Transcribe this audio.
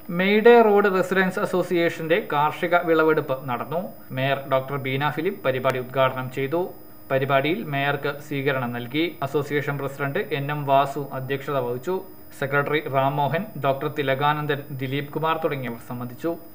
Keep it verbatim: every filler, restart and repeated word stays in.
Mayday road residence അസോസിയേഷന്റെ കാർഷിക വിളവെടുപ്പ് നടന്നു. മേയർ ഡോക്ടർ ബീന ഫിലിപ്പ് പരിപാടി ഉദ്ഘാടനം ചെയ്തു. പരിപാടിയിൽ മേയർക്ക് സ്വീകരണം നൽകി. Association president N M Vasu അധ്യക്ഷത വഹിച്ചു. സെക്രട്ടറി റാം മോഹൻ, ഡോക്ടർ തിലകാനന്ദൻ, ദിലീപ് കുമാർ തുടങ്ങിയവർ സംബന്ധിച്ചു.